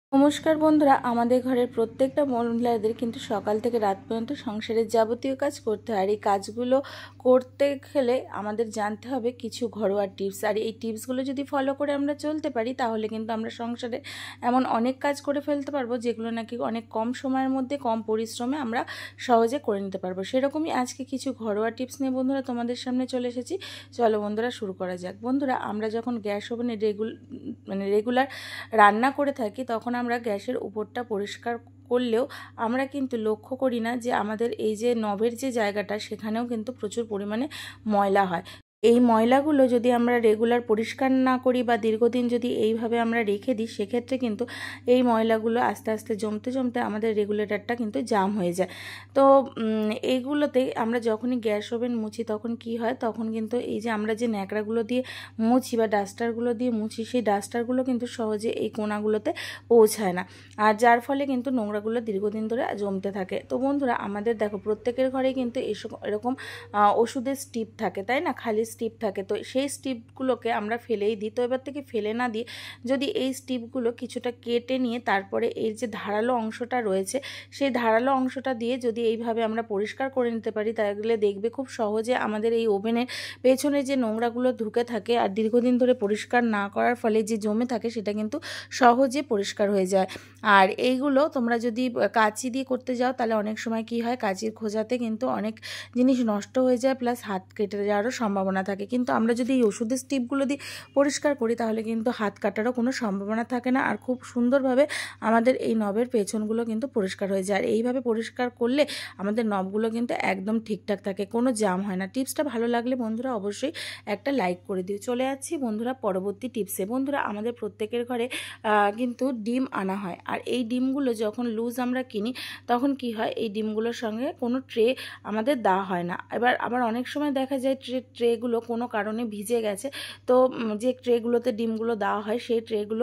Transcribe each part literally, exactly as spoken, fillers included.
নমস্কার বন্ধুরা, আমাদের ঘরের প্রত্যেকটা মহিলাদের কিন্তু সকাল থেকে রাত পর্যন্ত সংসারের যাবতীয় কাজ করতে হয়। আর এই কাজগুলো করতে গেলে আমাদের জানতে হবে কিছু ঘরোয়া টিপস। আর এই টিপসগুলো যদি ফলো করে আমরা চলতে পারি তাহলে কিন্তু আমরা সংসারে এমন অনেক কাজ করে ফেলতে পারবো যেগুলো নাকি অনেক কম সময়ের মধ্যে কম পরিশ্রমে আমরা সহজে করে নিতে পারবো। সেরকমই আজকে কিছু ঘরোয়া টিপস নিয়ে বন্ধুরা তোমাদের সামনে চলে এসেছি। চলো বন্ধুরা শুরু করা যাক। বন্ধুরা, আমরা যখন গ্যাস ওভেনে রেগুল মানে রেগুলার রান্না করে থাকি তখন আমরা গ্যাসের উপরটা পরিষ্কার করলেও আমরা কিন্তু লক্ষ্য করি না যে আমাদের এই যে নবের যে জায়গাটা সেখানেও কিন্তু প্রচুর পরিমাণে ময়লা হয়। এই ময়লাগুলো যদি আমরা রেগুলার পরিষ্কার না করি বা দীর্ঘদিন যদি এইভাবে আমরা রেখে দিই সেক্ষেত্রে কিন্তু এই ময়লাগুলো আস্তে আস্তে জমতে জমতে আমাদের রেগুলেটরটা কিন্তু জাম হয়ে যায়। তো এইগুলোতে আমরা যখনই গ্যাস ওভেন মুছি তখন কি হয়, তখন কিন্তু এই যে আমরা যে ন্যাকড়াগুলো দিয়ে মুছি বা ডাস্টারগুলো দিয়ে মুছি সেই ডাস্টারগুলো কিন্তু সহজে এই কোণাগুলোতে পৌঁছায় না, আর যার ফলে কিন্তু নোংরাগুলো দীর্ঘদিন ধরে জমতে থাকে। তো বন্ধুরা, আমাদের দেখো প্রত্যেকের ঘরেই কিন্তু এসব এরকম ওষুধের স্টিপ থাকে, তাই না, খালি স্টিপ থাকে। তো সেই স্টিপগুলোকে আমরা ফেলেই দিই। তো এবার থেকে ফেলে না দিয়ে যদি এই স্টিপগুলো কিছুটা কেটে নিয়ে তারপরে এই যে ধারালো অংশটা রয়েছে সেই ধারালো অংশটা দিয়ে যদি এইভাবে আমরা পরিষ্কার করে নিতে পারি তাহলে দেখবে খুব সহজে আমাদের এই ওভেনের পেছনে যে নোংরাগুলো ঢুকে থাকে আর দীর্ঘদিন ধরে পরিষ্কার না করার ফলে যে জমে থাকে সেটা কিন্তু সহজে পরিষ্কার হয়ে যায়। আর এইগুলো তোমরা যদি কাঁচি দিয়ে করতে যাও তাহলে অনেক সময় কি হয়, কাঁচির খোঁজাতে কিন্তু অনেক জিনিস নষ্ট হয়ে যায়, প্লাস হাত কেটে যাওয়ারও সম্ভাবনা থাকে। কিন্তু আমরা যদি এই ওষুধের স্টিপগুলো দিয়ে পরিষ্কার করি তাহলে কিন্তু হাত কাটারও কোনো সম্ভাবনা থাকে না, আর খুব সুন্দরভাবে আমাদের এই নবের পেছনগুলো কিন্তু পরিষ্কার হয়ে যায়। আর এইভাবে পরিষ্কার করলে আমাদের নবগুলো কিন্তু একদম ঠিকঠাক থাকে, কোনো জাম হয় না। টিপসটা ভালো লাগলে বন্ধুরা অবশ্যই একটা লাইক করে দিও। চলে যাচ্ছি বন্ধুরা পরবর্তী টিপসে। বন্ধুরা, আমাদের প্রত্যেকের ঘরে কিন্তু ডিম আনা হয়, আর এই ডিমগুলো যখন লুজ আমরা কিনি তখন কি হয়, এই ডিমগুলোর সঙ্গে কোনো ট্রে আমাদের দেওয়া হয় না। এবার আবার অনেক সময় দেখা যায় ট্রে ট্রেগুলো কোনো কারণে ভিজে গেছে, তো যে ট্রেগুলোতে ডিমগুলো দেওয়া হয় সেই ট্রেগুলো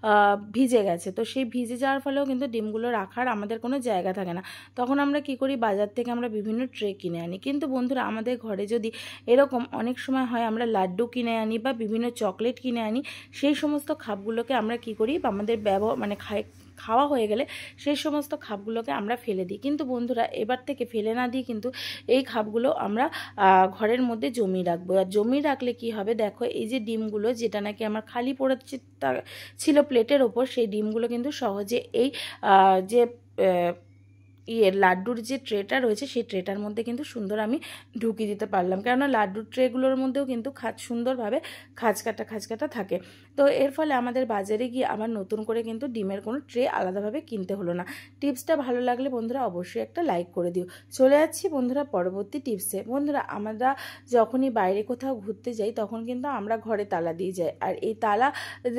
ভিজে গেছে। তো সেই ভিজে যাওয়ার ফলেও কিন্তু ডিমগুলো রাখার আমাদের কোনো জায়গা থাকে না। তখন আমরা কি করি, বাজার থেকে আমরা বিভিন্ন ট্রে কিনে আনি। কিন্তু বন্ধুরা, আমাদের ঘরে যদি এরকম অনেক সময় হয় আমরা লাড্ডু কিনে আনি বা বিভিন্ন চকলেট কিনে আনি, সেই সমস্ত খাপগুলোকে আমরা কি করি, আমাদের ব্যবহার মানে খাই খাওয়া হয়ে গেলে সেই সমস্ত খাপগুলোকে আমরা ফেলে দিই। কিন্তু বন্ধুরা, এবার থেকে ফেলে না দিয়ে কিন্তু এই খাপগুলো আমরা ঘরের মধ্যে জমিয়ে রাখবো। আর জমিয়ে রাখলে কি হবে, দেখো এই যে ডিমগুলো যেটা নাকি আমার খালি পড়ে ছিল প্লেটের ওপর, সেই ডিমগুলো কিন্তু সহজে এই যে ইয়ে লাড্ডুর যে ট্রেটা রয়েছে সেই ট্রেটার মধ্যে কিন্তু সুন্দর আমি ঢুকিয়ে দিতে পারলাম, কেননা লাড্ডুর ট্রেগুলোর মধ্যেও কিন্তু খাজ সুন্দরভাবে খাজ কাটা খাজ কাটা থাকে। তো এর ফলে আমাদের বাজারে গিয়ে আবার নতুন করে কিন্তু ডিমের কোনো ট্রে আলাদাভাবে কিনতে হলো না। টিপসটা ভালো লাগলে বন্ধুরা অবশ্যই একটা লাইক করে দিও। চলে যাচ্ছি বন্ধুরা পরবর্তী টিপসে। বন্ধুরা, আমরা যখনই বাইরে কোথাও ঘুরতে যাই তখন কিন্তু আমরা ঘরে তালা দিয়ে যাই, আর এই তালা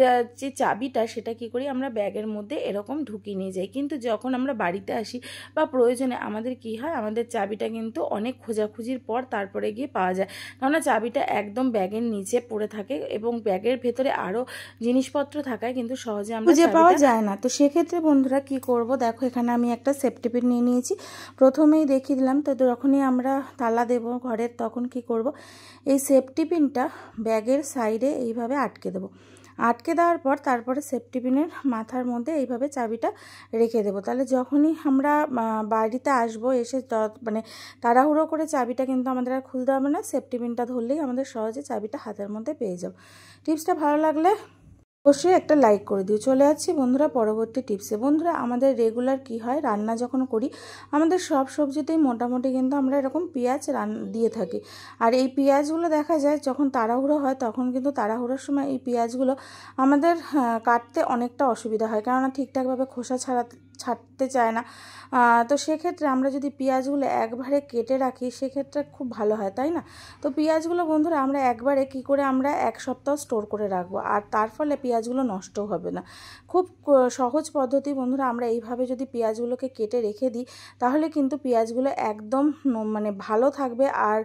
যে চাবিটা সেটা কি করি, আমরা ব্যাগের মধ্যে এরকম ঢুকিয়ে নিয়ে যাই। কিন্তু যখন আমরা বাড়িতে আসি বা প্রয়োজনে আমাদের কি হয়, আমাদের চাবিটা কিন্তু অনেক খোঁজাখুঁজির পর তারপরে গিয়ে পাওয়া যায়, কেননা চাবিটা একদম ব্যাগের নিচে পড়ে থাকে এবং ব্যাগের ভেতরে আরও জিনিসপত্র থাকায় কিন্তু সহজে আমরা খুঁজে পাওয়া যায় না। তো সেক্ষেত্রে বন্ধুরা কি করব, দেখো এখানে আমি একটা সেফটি পিন নিয়ে নিয়েছি। প্রথমেই দেখিয়ে দিলাম, তো যখনই আমরা তালা দেব ঘরের তখন কি করব, এই সেফটি পিনটা ব্যাগের সাইডে এইভাবে আটকে দেবো। আটকে দেওয়ার পর তারপরে সেফটি পিনের মাথার মধ্যে এইভাবে চাবিটা রেখে দেবো। তাহলে যখনই আমরা বাড়িতে আসবো এসে মানে তাড়াহুড়ো করে চাবিটা কিন্তু আমাদের আর খুলতে হবে না, সেফটি পিনটা ধরলেই আমাদের সহজে চাবিটা হাতের মধ্যে পেয়ে যাবো। টিপসটা ভালো লাগলে অবশ্যই একটা লাইক করে দিও। চলে যাচ্ছি বন্ধুরা পরবর্তী টিপসে। বন্ধুরা, আমাদের রেগুলার কি হয়, রান্না যখন করি আমাদের সব সবজিতেই মোটামুটি কিন্তু আমরা এরকম পেঁয়াজ রান দিয়ে থাকি। আর এই পেঁয়াজগুলো দেখা যায় যখন তাড়াহুড়ো হয় তখন কিন্তু তাড়াহুড়োর সময় এই পেঁয়াজগুলো আমাদের কাটতে অনেকটা অসুবিধা হয়, কেননা ঠিকঠাকভাবে খোসা ছাড়াতে ছাড়তে চায় না। তো সেক্ষেত্রে আমরা যদি পেঁয়াজগুলো একবারে কেটে রাখি সেক্ষেত্রে খুব ভালো হয়, তাই না? তো পেঁয়াজগুলো বন্ধুরা আমরা একবারে কি করে আমরা এক সপ্তাহ স্টোর করে রাখবো, আর তার ফলে পেঁয়াজগুলো নষ্টও হবে না। খুব সহজ পদ্ধতি বন্ধুরা, আমরা এইভাবে যদি পেঁয়াজগুলোকে কেটে রেখে দিই তাহলে কিন্তু পেঁয়াজগুলো একদম মানে ভালো থাকবে। আর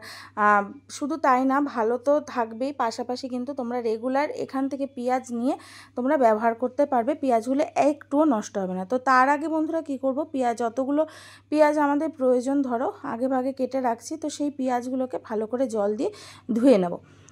শুধু তাই না, ভালো তো থাকবেই, পাশাপাশি কিন্তু তোমরা রেগুলার এখান থেকে পেঁয়াজ নিয়ে তোমরা ব্যবহার করতে পারবে, পেঁয়াজগুলো একটুও নষ্ট হবে না। তো তার আগে বন্ধুরা কি করব, পেঁয়াজ যতগুলো পেঁয়াজ আমাদের প্রয়োজন ধরো আগে ভাগে কেটে রাখছি, তো সেই পেঁয়াজগুলোকে ভালো করে জল দিয়ে ধুয়ে নেব।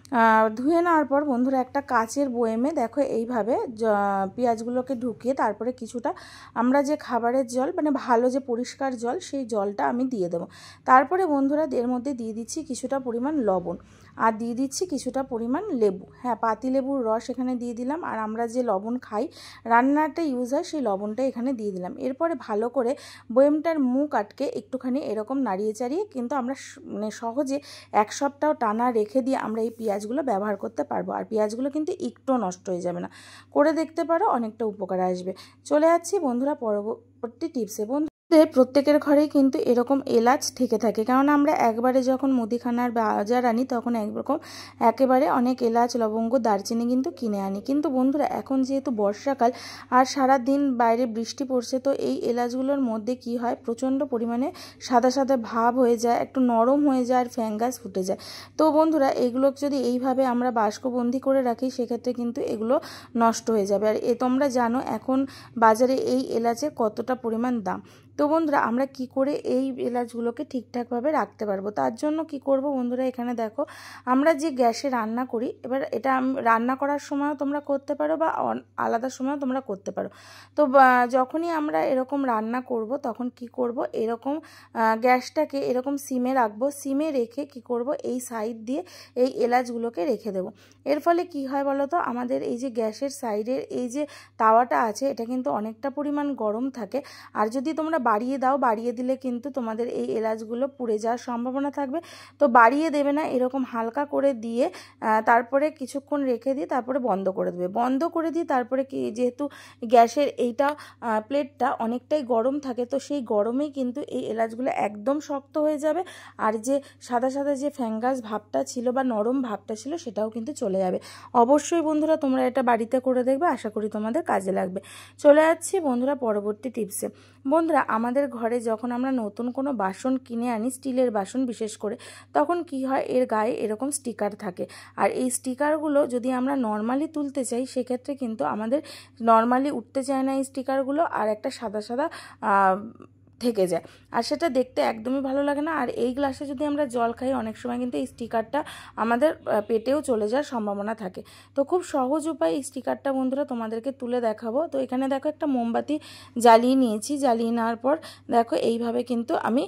ধুয়ে নেওয়ার পর বন্ধুরা একটা কাচের বয়েমে দেখো এইভাবে পেঁয়াজগুলোকে ঢুকিয়ে তারপরে কিছুটা আমরা যে খাবারের জল মানে ভালো যে পরিষ্কার জল সেই জলটা আমি দিয়ে দেবো। তারপরে বন্ধুরা এর মধ্যে দিয়ে দিচ্ছি কিছুটা পরিমাণ লবণ আর দিয়ে দিচ্ছি কিছুটা পরিমাণ লেবু, হ্যাঁ পাতি লেবুর রস এখানে দিয়ে দিলাম। আর আমরা যে লবণ খাই রান্নাটা ইউজ হয় সেই লবণটা এখানে দিয়ে দিলাম। এরপরে ভালো করে বয়েমটার মুখ আটকে একটুখানি এরকম নাড়িয়ে চাড়িয়ে কিন্তু আমরা মানে সহজে এক সপ্তাহ টানা রেখে দিয়ে আমরা এই পেঁয়াজগুলো ব্যবহার করতে পারবো। আর পেঁয়াজগুলো কিন্তু একটু নষ্ট হয়ে যাবে না, করে দেখতে পারো, অনেকটা উপকার আসবে। চলে যাচ্ছি বন্ধুরা পরবর্তী টিপসে। বন্ধু প্রত্যেকের ঘরেই কিন্তু এরকম এলাচ থেকে থাকে, কারণ আমরা একবারে যখন মুদিখানার বাজার আনি তখন একরকম একেবারে অনেক এলাচ লবঙ্গ দারচিনি কিন্তু কিনে আনি। কিন্তু বন্ধুরা এখন যেহেতু বর্ষাকাল আর সারা দিন বাইরে বৃষ্টি পড়ছে, তো এই এলাচগুলোর মধ্যে কি হয় প্রচণ্ড পরিমাণে সাদা সাদা ভাব হয়ে যায়, একটু নরম হয়ে যায় আর ফ্যাঙ্গাস ফুটে যায়। তো বন্ধুরা এগুলো যদি এইভাবে আমরা বাষ্পবন্দি করে রাখি সেক্ষেত্রে কিন্তু এগুলো নষ্ট হয়ে যাবে। আর এ তোমরা জানো এখন বাজারে এই এলাচের কতটা পরিমাণ দাম। তো বন্ধুরা আমরা কি করে এই এলাচগুলোকে ঠিকঠাকভাবে রাখতে পারবো, তার জন্য কি করব বন্ধুরা, এখানে দেখো আমরা যে গ্যাসে রান্না করি, এবার এটা রান্না করার সময়ও তোমরা করতে পারো বা আলাদা সময়ও তোমরা করতে পারো। তো যখনই আমরা এরকম রান্না করব তখন কি করব, এরকম গ্যাসটাকে এরকম সিমে রাখবো, সিমে রেখে কি করব এই সাইড দিয়ে এই এলাচগুলোকে রেখে দেবো। এর ফলে কি হয় বলো তো, আমাদের এই যে গ্যাসের সাইডের এই যে তাওয়াটা আছে এটা কিন্তু অনেকটা পরিমাণ গরম থাকে। আর যদি তোমরা বাড়িয়ে দাও, বাড়িয়ে দিলে কিন্তু তোমাদের এই এলাচগুলো পুড়ে যাওয়ার সম্ভাবনা থাকবে। তো বাড়িয়ে দেবে না, এরকম হালকা করে দিয়ে তারপরে কিছুক্ষণ রেখে দিয়ে তারপরে বন্ধ করে দেবে। বন্ধ করে দিয়ে তারপরে কি, যেহেতু গ্যাসের এইটা প্লেটটা অনেকটাই গরম থাকে, তো সেই গরমেই কিন্তু এই এলাচগুলো একদম শক্ত হয়ে যাবে। আর যে সাদা সাদা যে ফ্যাঙ্গাস ভাবটা ছিল বা নরম ভাবটা ছিল সেটাও কিন্তু চলে যাবে। অবশ্যই বন্ধুরা তোমরা এটা বাড়িতে করে দেখবে, আশা করি তোমাদের কাজে লাগবে। চলে যাচ্ছি বন্ধুরা পরবর্তী টিপসে। বন্ধুরা আমাদের ঘরে যখন আমরা নতুন কোনো বাসন কিনে আনি, স্টিলের বাসন বিশেষ করে, তখন কি হয় এর গায়ে এরকম স্টিকার থাকে। আর এই স্টিকারগুলো যদি আমরা নর্মালি তুলতে চাই সেক্ষেত্রে কিন্তু আমাদের নর্মালি উঠতে চায় না এই স্টিকারগুলো, আর একটা সাদা সাদা থেকে যায়, আর সেটা দেখতে একদমই ভালো লাগে না। আর এই গ্লাসে যদি আমরা জল খাই অনেক সময় কিন্তু এই স্টিকারটা আমাদের পেটেও চলে যাওয়ার সম্ভাবনা থাকে। তো খুব সহজ উপায় এই স্টিকারটা বন্ধুরা তোমাদেরকে তুলে দেখাবো। তো এখানে দেখো একটা মোমবাতি জ্বালিয়ে নিয়েছি, জ্বালিয়ে নেওয়ার পর দেখো এইভাবে কিন্তু আমি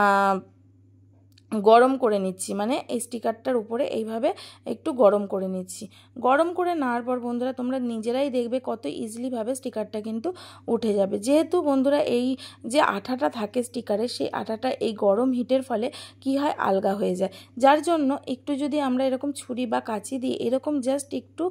গরম করে নিচ্ছি, মানে এই স্টিকারটার উপরে এইভাবে একটু গরম করে নিচ্ছি। গরম করে নেওয়ার পর বন্ধুরা তোমরা নিজেরাই দেখবে কত ইজিলিভাবে স্টিকারটা কিন্তু উঠে যাবে। যেহেতু বন্ধুরা এই যে আঠাটা থাকে স্টিকারে, সেই আঠাটা এই গরম হিটের ফলে কি হয় আলগা হয়ে যায়, যার জন্য একটু যদি আমরা এরকম ছুরি বা কাঁচি দিয়ে এরকম জাস্ট একটু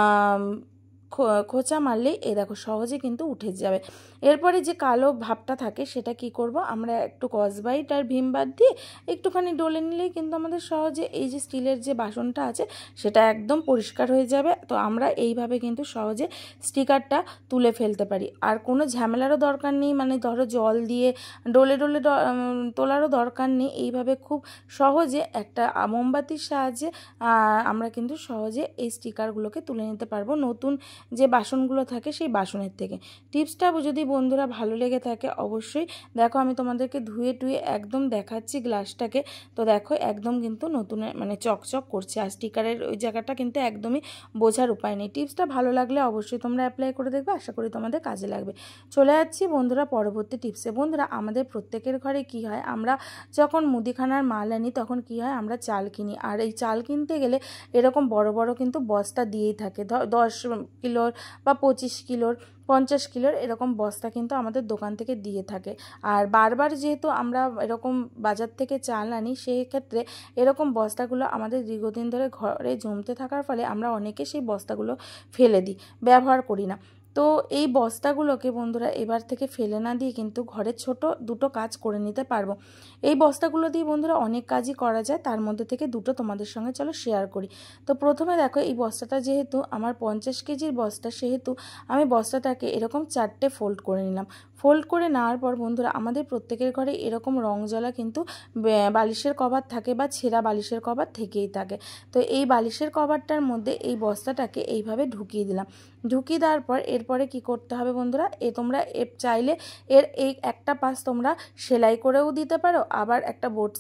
খোঁচা মারলেই এ দেখো সহজে কিন্তু উঠে যাবে। এরপরে যে কালো ভাবটা থাকে সেটা কি করব, আমরা একটু স্কচব্রাইট আর ভিম বার দিয়ে একটুখানি ডলে নিলেই কিন্তু আমাদের সহজে এই যে স্টিলের যে বাসনটা আছে সেটা একদম পরিষ্কার হয়ে যাবে। তো আমরা এইভাবে কিন্তু সহজে স্টিকারটা তুলে ফেলতে পারি, আর কোনো ঝামেলারও দরকার নেই, মানে ধরো জল দিয়ে ডলে ডলে তোলারও দরকার নেই। এইভাবে খুব সহজে একটা মোমবাতির সাহায্যে আমরা কিন্তু সহজে এই স্টিকারগুলোকে তুলে নিতে পারবো নতুন যে বাসনগুলো থাকে সেই বাসনের থেকে। টিপসটা যদি বন্ধুরা ভালো লেগে থাকে অবশ্যই দেখো আমি তোমাদেরকে ধুয়ে টুয়ে একদম দেখাচ্ছি গ্লাসটাকে। তো দেখো একদম কিন্তু নতুন মানে চকচক করছে, আর স্টিকারের ওই জায়গাটা কিন্তু একদমই বোঝার উপায় নেই। টিপসটা ভালো লাগলে অবশ্যই তোমরা অ্যাপ্লাই করে দেখবে, আশা করি তোমাদের কাজে লাগবে। চলে যাচ্ছি বন্ধুরা পরবর্তী টিপসে। বন্ধুরা আমাদের প্রত্যেকের ঘরে কি হয়, আমরা যখন মুদিখানার মাল আনি তখন কি হয় আমরা চাল কিনি, আর এই চাল কিনতে গেলে এরকম বড় বড় কিন্তু বস্তা দিয়েই থাকে, দশ কিলোর বা পঁচিশ কিলোর পঞ্চাশ কিলোর এরকম বস্তা কিন্তু আমাদের দোকান থেকে দিয়ে থাকে। আর বারবার যেহেতু আমরা এরকম বাজার থেকে চাল আনি সেই ক্ষেত্রে এরকম বস্তাগুলো আমাদের দীর্ঘদিন ধরে ঘরে জমতে থাকার ফলে আমরা অনেকে সেই বস্তাগুলো ফেলে দিই, ব্যবহার করি না। তো এই বস্তাগুলোকে বন্ধুরা এবার থেকে ফেলে না দিয়ে কিন্তু ঘরের ছোট দুটো কাজ করে নিতে পারবো। এই বস্তাগুলো দিয়ে বন্ধুরা অনেক কাজই করা যায়, তার মধ্যে থেকে দুটো তোমাদের সঙ্গে চলো শেয়ার করি। তো প্রথমে দেখো এই বস্তাটা যেহেতু আমার পঞ্চাশ কেজির বস্তা, সেহেতু আমি বস্তাটাকে এরকম চারটে ফোল্ড করে নিলাম। ফোল্ড করে নেওয়ার পর বন্ধুরা আমাদের প্রত্যেকের ঘরে এরকম রং জ্বলা কিন্তু বালিশের কভার থাকে বা ছেঁড়া বালিশের কভার থেকেই থাকে। তো এই বালিশের কভারটার মধ্যে এই বস্তাটাকে এইভাবে ঢুকিয়ে দিলাম। ঢুকিয়ে দেওয়ার পর এরপরে কি করতে হবে বন্ধুরা, এ তোমরা চাইলে এর এই একটা পাশ তোমরা সেলাই করেও দিতে পারো, আবার একটা বোট সাইড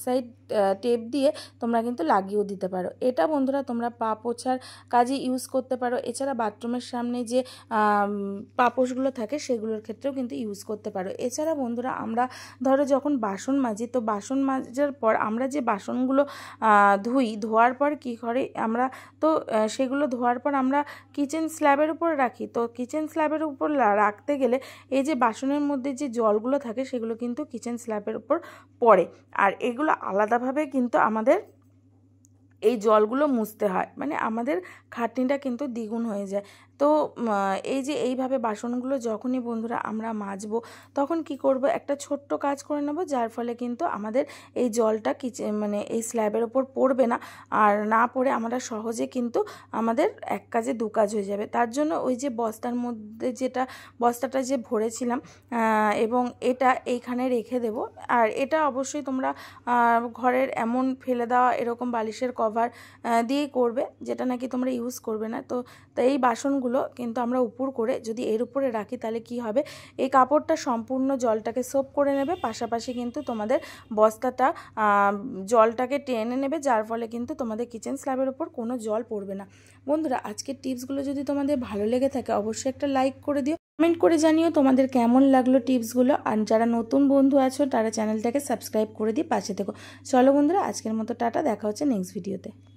টেপ দিয়ে তোমরা কিন্তু লাগিয়েও দিতে পারো। এটা বন্ধুরা তোমরা পা পোছার কাজে ইউজ করতে পারো। এছাড়া বাথরুমের সামনে যে পাপোশগুলো থাকে সেগুলোর ক্ষেত্রেও কিন্তু ইউজ করতে পারো। এছাড়া বন্ধুরা আমরা ধরো যখন বাসন মাজি, তো বাসন মাজার পর আমরা যে বাসনগুলো ধুই, ধোয়ার পর কী করে আমরা, তো সেগুলো ধোয়ার পর আমরা কিচেন স্ল্যাবের উপর রাখি। তো কিচেন স্ল্যাবের উপর রাখতে গেলে এই যে বাসনের মধ্যে যে জলগুলো থাকে সেগুলো কিন্তু কিচেন স্ল্যাবের উপর পড়ে, আর এগুলো আলাদাভাবে কিন্তু আমাদের এই জলগুলো মুছতে হয়, মানে আমাদের খাটনিটা কিন্তু দ্বিগুণ হয়ে যায়। তো এই যে এইভাবে বাসনগুলো যখনই বন্ধুরা আমরা মাজবো তখন কি করব, একটা ছোট্ট কাজ করে নেব, যার ফলে কিন্তু আমাদের এই জলটা কিচেন মানে এই স্ল্যাবের ওপর পড়বে না, আর না পড়ে আমরা সহজে কিন্তু আমাদের এক কাজে দু কাজ হয়ে যাবে। তার জন্য ওই যে বস্তার মধ্যে যেটা বস্তাটা যে ভরেছিলাম এবং এটা এইখানে রেখে দেব। আর এটা অবশ্যই তোমরা ঘরের এমন ফেলে দেওয়া এরকম বালিশের কভার দিয়েই করবে, যেটা নাকি তোমরা ইউজ করবে না। তো তো এই বাসনগুলো কিন্তু আমরা উপর করে যদি এর উপরে রাখি তাহলে কি হবে, এই কাপড়টা সম্পূর্ণ জলটাকে সোপ করে নেবে, পাশাপাশি কিন্তু তোমাদের বস্তাটা জলটাকে টেনে নেবে, যার ফলে কিন্তু তোমাদের কিচেন স্ল্যাবের উপর কোনো জল পড়বে না। বন্ধুরা আজকের টিপসগুলো যদি তোমাদের ভালো লেগে থাকে অবশ্যই একটা লাইক করে দিও, কমেন্ট করে জানিও তোমাদের কেমন লাগলো টিপসগুলো। আর যারা নতুন বন্ধু আছো তারা চ্যানেলটাকে সাবস্ক্রাইব করে দিয়ে পাশে থেকো। চলো বন্ধুরা আজকের মতো টাটা, দেখা হচ্ছে নেক্সট ভিডিওতে।